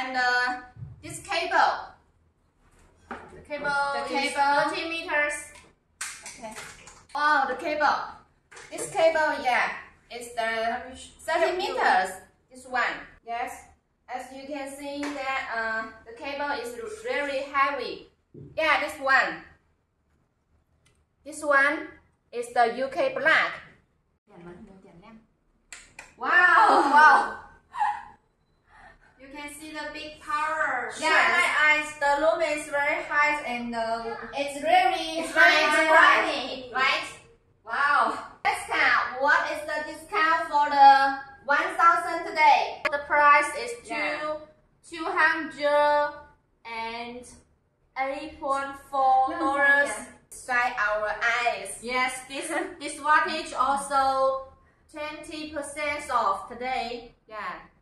And this cable. The cable is 30 meters. Okay. Oh, the cable. This cable, yeah, it's the 30 meters. This one, yes. As you can see that the cable is very heavy. Yeah, this one. This one is the UK black. Wow! Wow! You can see the big power. Yeah, my eyes, the lumen is very high and it's really high, right? Wow! Let's count. What is the discount for the 1,000 today? The price is $208.4. Inside our eyes. Yes, this wattage also 20% off today. Yeah.